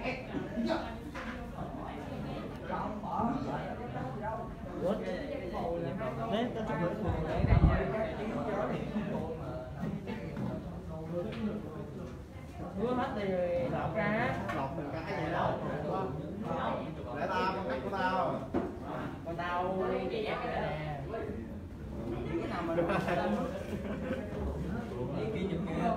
Hứa hết đi rồi lột ra. Lột mình cái gì đâu. Để tao con cắt của tao. Còn tao đi vẽ cái này nè. Cái nào mà đi kỹ chụp kìa.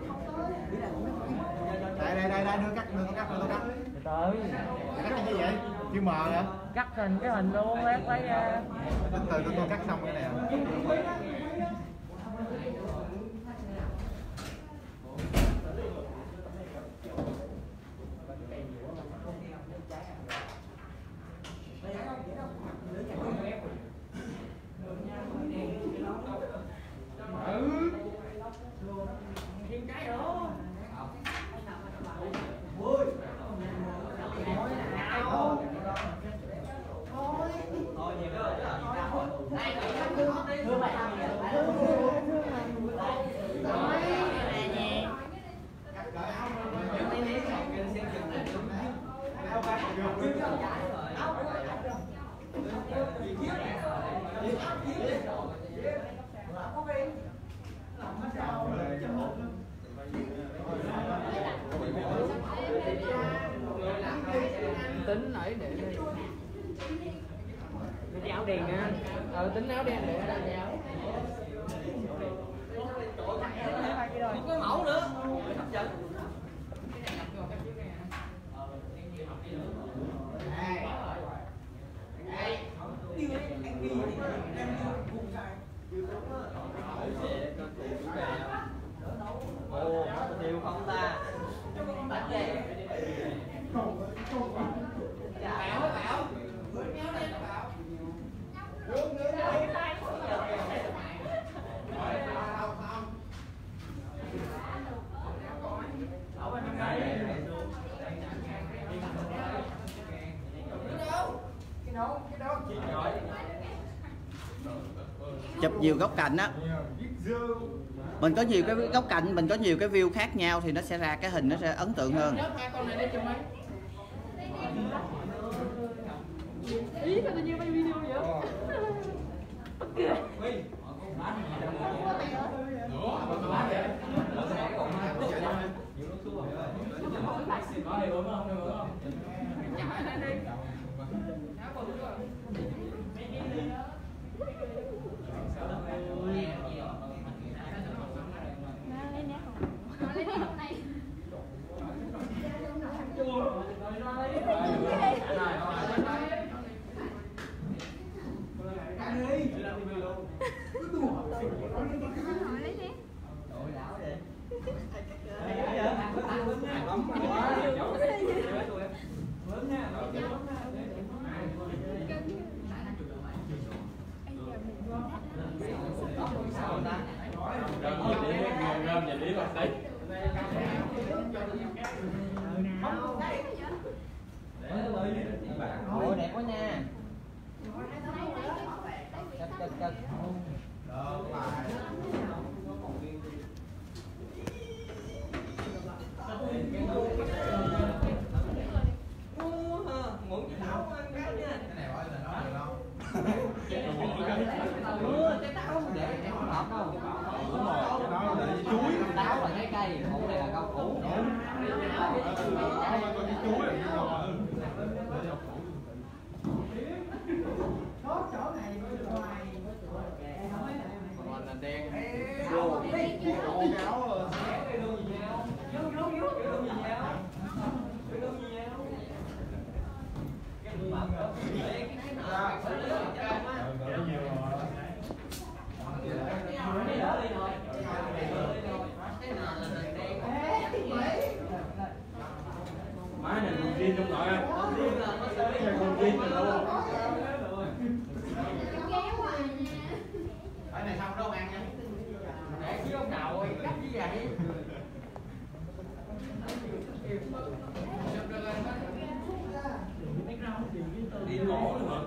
Đây đưa cắt đưa cắt. Từ từ. Cắt cái gì vậy? Chữ M hả? Cắt hình cái hình luôn lấy ra. Từ tôi cắt xong cái này. Tính nãy để cái áo đen á, tính áo đen để áo. Không có mẫu nữa. Ồ, điều không ta? Đánh đi. Chụp nhiều góc cạnh á, mình có nhiều cái góc cạnh, mình có nhiều cái view khác nhau thì nó sẽ ra cái hình nó sẽ ấn tượng hơn. Ý sao tự nhiên quay video vậy? Ôi đẹp quá nha. Cật. Muốn cái táo ăn cái nha. Cái này gọi là nó được không? Cái táo để cái không hợp đâu. Đúng rồi, đó là chuối. Táo là cái cây, củ này là rau củ. Táo là con chuối rồi. Chỗ này ngoài Còn là đen. Vô cáo má này còn riêng trong nội còn riêng rồi đâu. Cái này xong đâu ăn nha. Để chứ ông nào cắt như vậy. Đi ngủ nữa.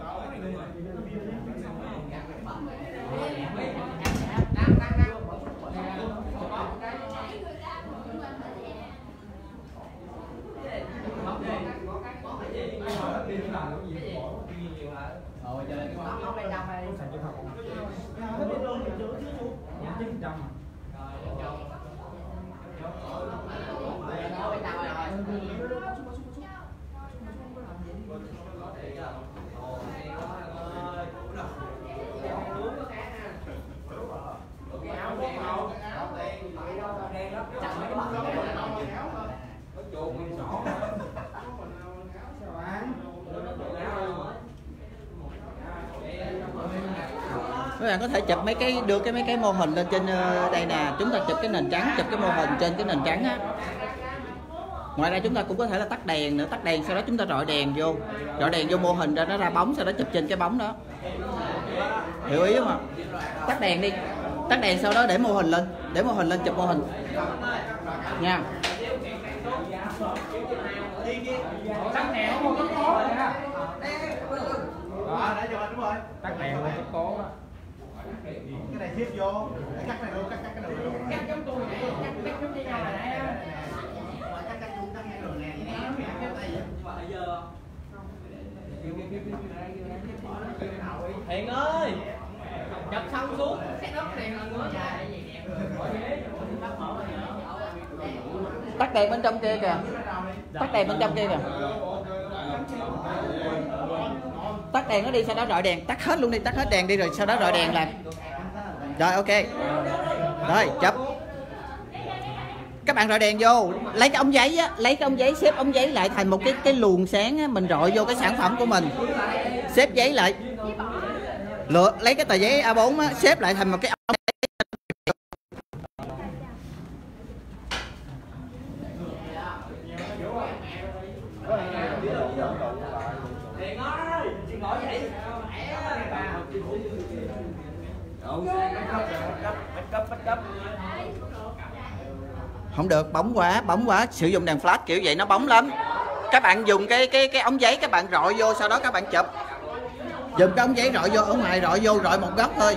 Đang. Các bạn có thể chụp mấy cái đưa mấy cái mô hình lên trên đây nè, chúng ta chụp cái nền trắng, chụp cái mô hình trên cái nền trắng á. Ngoài ra chúng ta cũng có thể là tắt đèn nữa, tắt đèn sau đó chúng ta rọi đèn vô mô hình ra, nó ra bóng, sau đó chụp trên cái bóng đó. Hiểu ý không ạ? Tắt đèn đi, tắt đèn sau đó để mô hình lên, chụp mô hình nha. Tắt đèn không có cố rồi ha. Để cho anh đúng rồi. Tắt đèn luôn cái cố á. Cái này tiếp vô, cắt này luôn, cắt cái đầu luôn. Cắt giống tôi này, cắt giống như nhau này nè. Thiện ơi, chụp xong xuống set up đèn lần nữa. Tắt đèn bên trong kia kìa, tắt đèn bên trong kia kìa, tắt đèn nó đi, sau đó rọi đèn, tắt hết luôn đi, tắt hết đèn đi rồi sau đó rọi đèn làm. Rồi ok, rồi chụp. Các bạn rọi đèn vô, lấy cái ống giấy á, lấy cái ống giấy xếp ống giấy lại thành một cái luồng sáng á, mình rọi vô cái sản phẩm của mình, xếp giấy lại, lấy cái tờ giấy A4 á, xếp lại thành một cái ống giấy. Thiện ơi, chị ngồi vậy. Không được, bóng quá, sử dụng đèn flash kiểu vậy nó bóng lắm. Các bạn dùng cái ống giấy các bạn rọi vô, sau đó các bạn chụp. Dùng cái ống giấy rọi vô, ở ngoài rọi vô, rọi một góc thôi.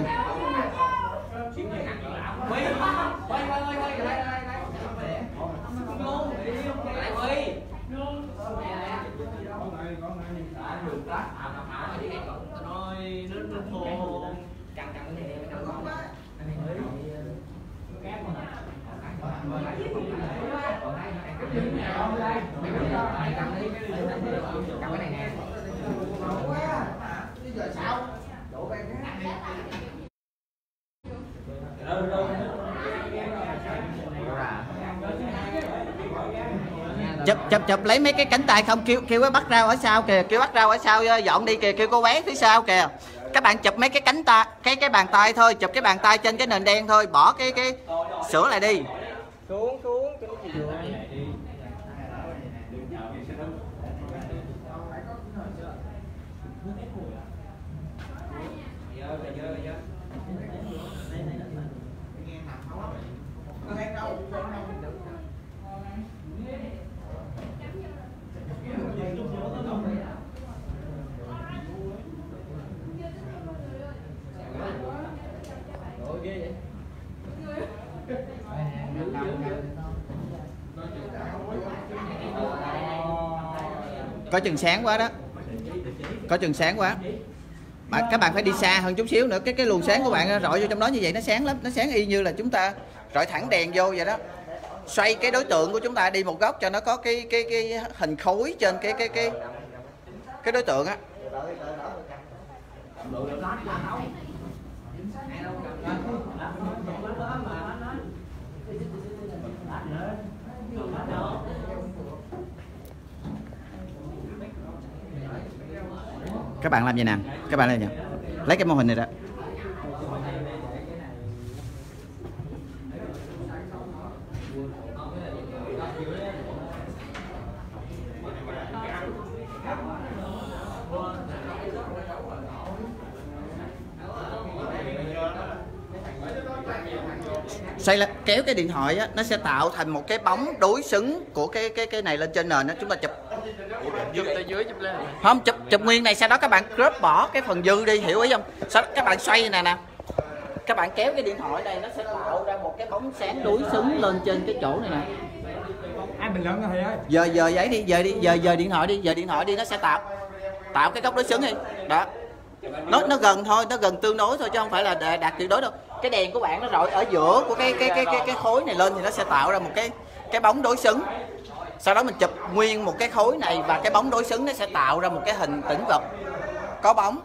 Chụp lấy mấy cái cánh tay không, kêu cái bắt rau ở sau kìa, kêu bắt rau ở sau dọn đi kìa, kêu cô bé phía sau kìa. Các bạn chụp mấy cái cánh tay, cái bàn tay thôi, chụp cái bàn tay trên cái nền đen thôi, bỏ cái sữa lại đi. Xuống Có chừng sáng quá đó, có chừng sáng quá. Các bạn phải đi xa hơn chút xíu nữa, cái luồng sáng của bạn rọi vô trong đó như vậy nó sáng lắm, nó sáng y như là chúng ta rọi thẳng đèn vô vậy đó. Xoay cái đối tượng của chúng ta đi một góc cho nó có cái hình khối trên cái đối tượng á. Các bạn làm gì nè, các bạn làm gì, lấy cái mô hình này ra. Xoay là kéo cái điện thoại á, nó sẽ tạo thành một cái bóng đối xứng của cái này lên trên nền đó, chúng ta chụp. Chụp từ dưới chụp lên. Không, chụp nguyên này, sau đó các bạn crop bỏ cái phần dư đi, hiểu ý không? Sau đó các bạn xoay này nè, các bạn kéo cái điện thoại này, nó sẽ tạo ra một cái bóng sáng đối xứng lên trên cái chỗ này nè. Ai bình luận rồi thầy ơi. Giờ giấy đi, giờ điện thoại đi, nó sẽ tạo cái góc đối xứng đi. Đó. Nó gần thôi, nó gần tương đối thôi chứ không phải là đạt tuyệt đối đâu. Cái đèn của bạn nó rọi ở giữa của cái khối này lên thì nó sẽ tạo ra một cái bóng đối xứng. Sau đó mình chụp nguyên một cái khối này và cái bóng đối xứng nó sẽ tạo ra một cái hình tĩnh vật có bóng.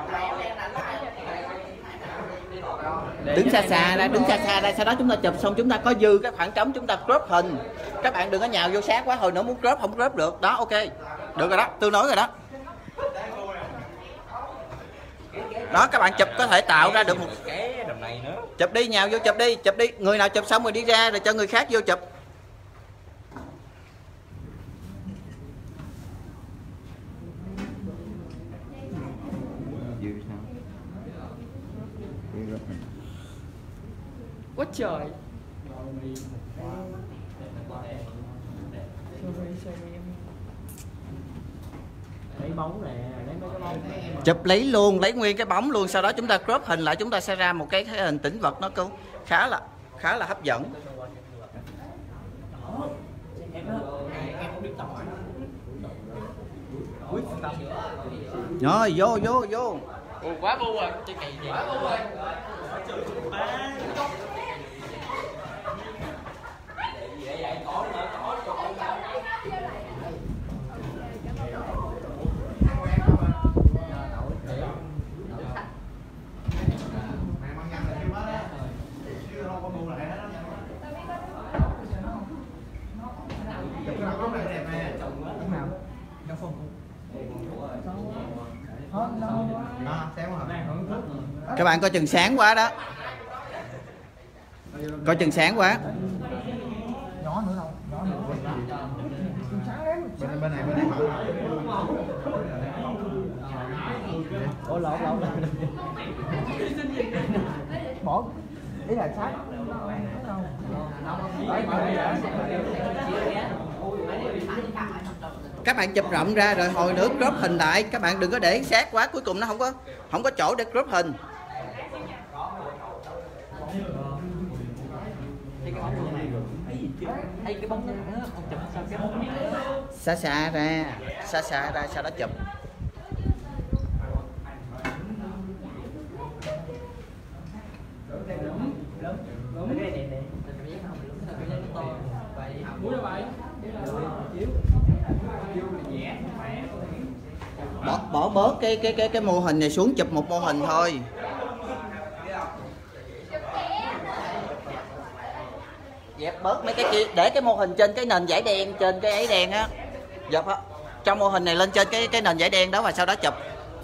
Đứng xa xa đây, sau đó chúng ta chụp xong chúng ta có dư cái khoảng trống chúng ta crop hình. Các bạn đừng có nhào vô sát quá, hồi nữa muốn crop không crop được. Đó, ok. Được rồi đó, tương đối rồi đó. Đó, các bạn chụp có thể tạo ra được một cái đầm này nữa. chụp đi, nhào vô chụp đi, người nào chụp xong rồi đi ra rồi cho người khác vô chụp. Quá trời. Lấy bóng nè, lấy mấy cái bóng nè. Chụp lấy luôn, lấy nguyên cái bóng luôn, sau đó chúng ta crop hình lại, chúng ta sẽ ra một cái hình tĩnh vật, nó cũng khá là hấp dẫn. Rồi vô. Quá bu rồi, chơi kỳ gì. Các bạn coi chừng sáng quá đó. Coi chừng sáng quá. Nhỏ nữa đâu, nhỏ nữa. Bên này mở. Ủa lộn. Bỏ. Ý là sát. Các bạn chụp rộng ra rồi hồi nữa crop hình lại, các bạn đừng có để sát quá, cuối cùng nó không có chỗ để crop hình. Thấy cái bóng nó không chụp sao cái bóng Xa ra sau đó chụp. Bỏ bớt cái mô hình này xuống, chụp một mô hình thôi. Dẹp bớt mấy cái kia, để cái mô hình trên cái nền vải đen, trên cái ấy đen á. Dẹp trong mô hình này lên trên cái nền vải đen đó và sau đó chụp.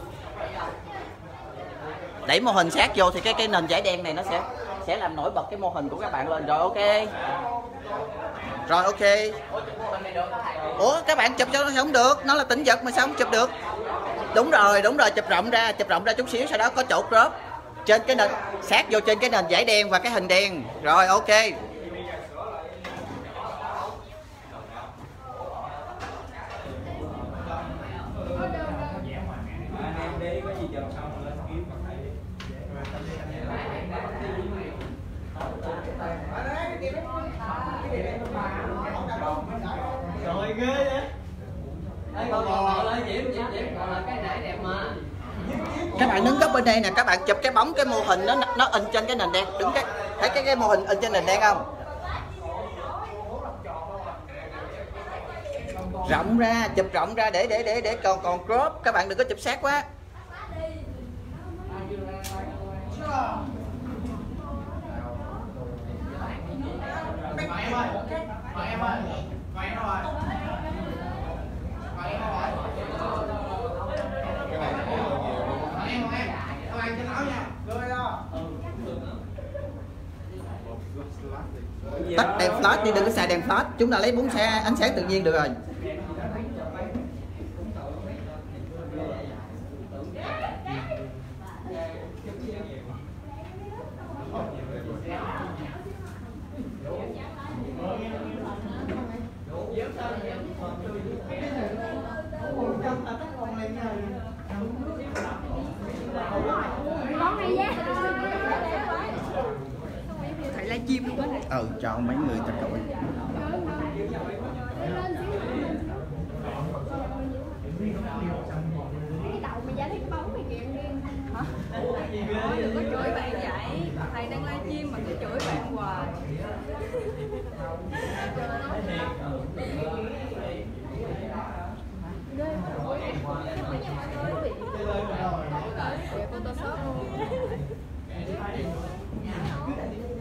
Đẩy mô hình sát vô thì cái nền vải đen này nó sẽ làm nổi bật cái mô hình của các bạn lên. Rồi ok. Ủa các bạn chụp cho nó không được, nó là tĩnh vật mà sao không chụp được? Đúng rồi, chụp rộng ra chút xíu, sau đó có chỗ crop trên cái nền, sát vô trên cái nền vải đen và cái hình đen. Rồi ok. Trời ghê vậy. Các bạn đứng góc bên đây nè, các bạn chụp cái bóng cái mô hình nó in trên cái nền đen, đứng thấy cái mô hình in trên nền đen không? Rộng ra, chụp rộng ra để còn crop, các bạn đừng có chụp sát quá. Tắt đèn flash đi, đừng có xài đèn flash, chúng ta lấy bóng ánh sáng tự nhiên được rồi. Thầy livestream luôn á. Cho mấy người ta coi. Cái đầu mày ra thấy cái bóng mày kìa em hả? Đừng có chửi bạn vậy. Thầy đang livestream mà cứ chửi bạn hoài. Photoshop luôn.